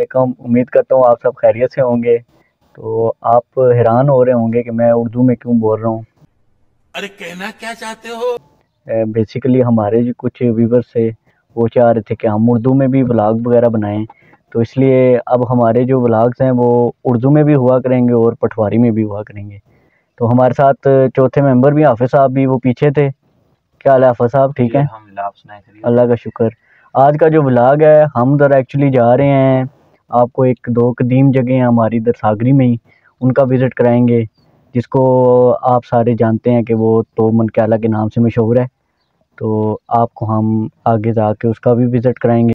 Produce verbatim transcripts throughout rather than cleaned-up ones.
वालेकुम। उम्मीद करता हूँ आप सब खैरियत से होंगे। तो आप हैरान हो रहे होंगे कि मैं उर्दू में क्यों बोल रहा हूँ। अरे कहना क्या चाहते हो? बेसिकली हमारे जो कुछ व्यूवर्स थे वो चाह रहे थे कि हम उर्दू में भी व्लॉग वगैरह बनाएं, तो इसलिए अब हमारे जो व्लॉग्स हैं वो उर्दू में भी हुआ करेंगे और पटवारी में भी हुआ करेंगे। तो हमारे साथ चौथे मेंबर भी हाफिज़ साहब भी वो पीछे थे। क्या हाल है हाफिज़ साहब, ठीक है? अल्लाह का शुक्र। आज का जो व्लॉग है हम उधर एक्चुअली जा रहे हैं, आपको एक दो कदीम जगह हैं हमारी इधर सागरी में ही, उनका विज़िट कराएंगे, जिसको आप सारे जानते हैं कि वो तो मनक्याला के नाम से मशहूर है। तो आपको हम आगे जाके उसका भी विज़िट कराएंगे।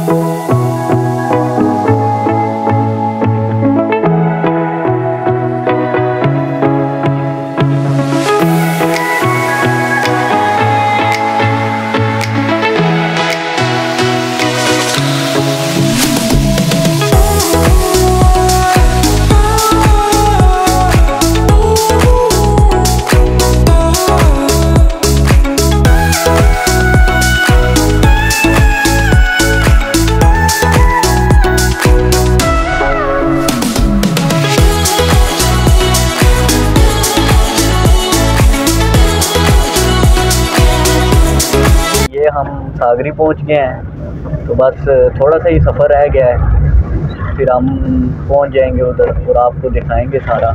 हम सागरी पहुंच गए हैं, तो बस थोड़ा सा ही सफ़र रह गया है, फिर हम पहुंच जाएंगे उधर और आपको दिखाएंगे सारा।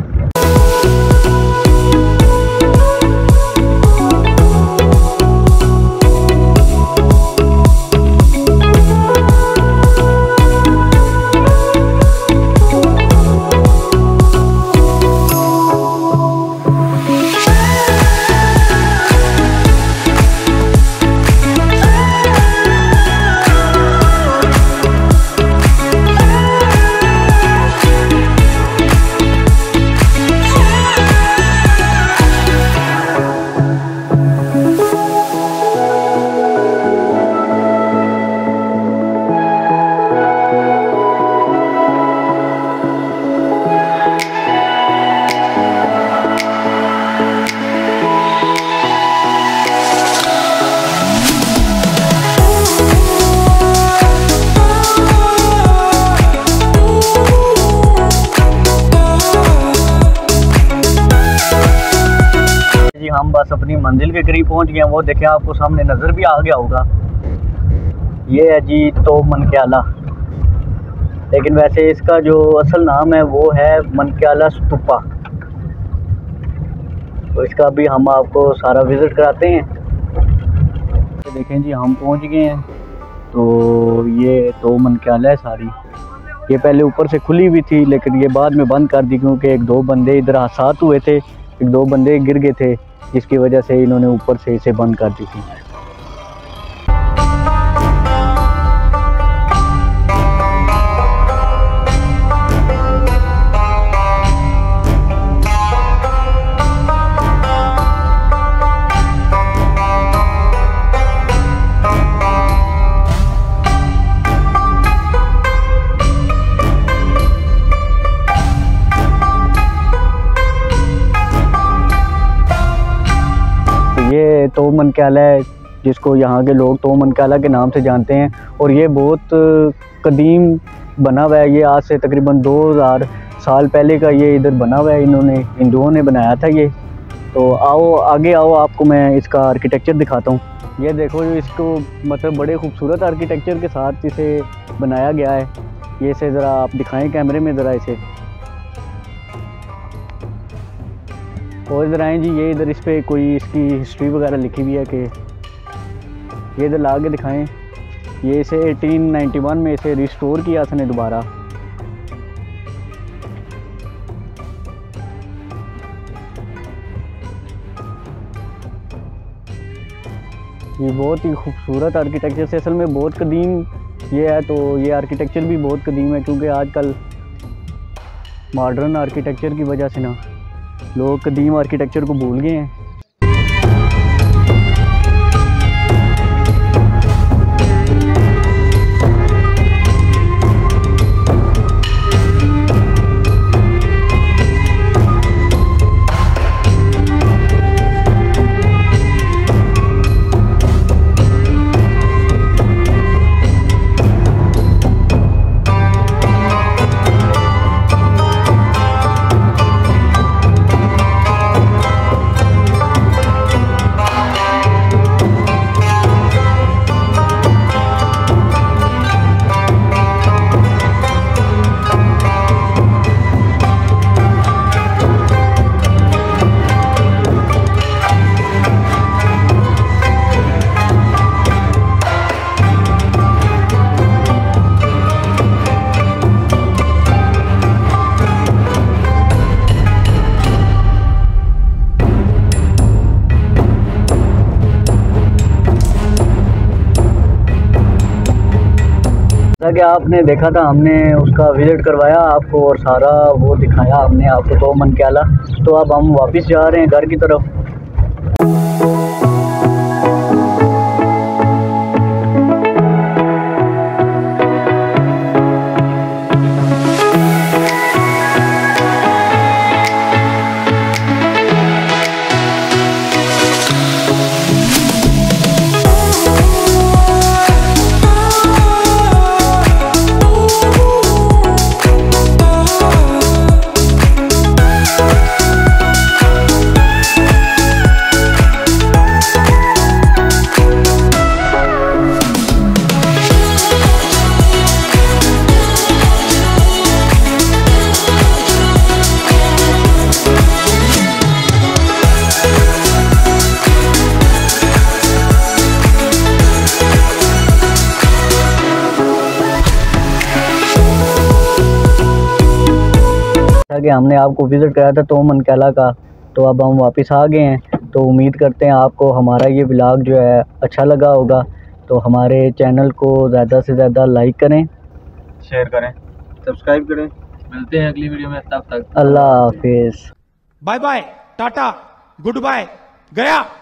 हम बस अपनी मंजिल के करीब पहुंच गए हैं। वो देखें, आपको सामने नज़र भी आ गया होगा, ये है जी तो मनक्याला, लेकिन वैसे इसका जो असल नाम है वो है मनक्याला स्तूपा। तो इसका भी हम आपको सारा विज़िट कराते हैं। तो देखें जी हम पहुंच गए हैं। तो ये तो मनक्याला है सारी, ये पहले ऊपर से खुली हुई थी लेकिन ये बाद में बंद कर दी, क्योंकि एक दो बंदे इधर हादसात हुए थे, एक दो बंदे गिर गए थे, जिसकी वजह से इन्होंने ऊपर से इसे बंद कर दी थी। ये तो मनक्याला है, जिसको यहाँ के लोग तो मनक्याला के नाम से जानते हैं, और ये बहुत कदीम बना हुआ है। ये आज से तकरीबन दो हज़ार साल पहले का ये इधर बना हुआ है, इन्होंने हिंदुओं ने बनाया था ये। तो आओ आगे आओ, आपको मैं इसका आर्किटेक्चर दिखाता हूँ। ये देखो जो इसको मतलब बड़े खूबसूरत आर्किटेक्चर के साथ इसे बनाया गया है। ये इसे ज़रा आप दिखाएं कैमरे में ज़रा इसे, और इधर आएँ जी। ये इधर इस पर कोई इसकी हिस्ट्री वगैरह लिखी हुई है कि ये इधर ला के दिखाएँ। ये इसे अठारह सौ इक्यानवे में इसे रिस्टोर किया इसने दोबारा। ये बहुत ही खूबसूरत आर्किटेक्चर से, असल में बहुत कदीम ये है। तो ये आर्किटेक्चर भी बहुत कदीम है, क्योंकि आजकल मॉडर्न आर्किटेक्चर की वजह से ना लोग कदीम आर्किटेक्चर को भूल गए हैं। कि आपने देखा था, हमने उसका विज़िट करवाया आपको और सारा वो दिखाया हमने आपको तो मन क्या ला। तो अब हम वापस जा रहे हैं घर की तरफ। कि हमने आपको विज़िट कराया था तो मन कैला का, तो अब हम वापस आ गए हैं। तो उम्मीद करते हैं आपको हमारा ये व्लॉग जो है अच्छा लगा होगा। तो हमारे चैनल को ज़्यादा से ज़्यादा लाइक करें, शेयर करें, सब्सक्राइब करें। मिलते हैं अगली वीडियो में, तब तक अल्लाह हाफिज़। Bye bye, tata, good bye, गया।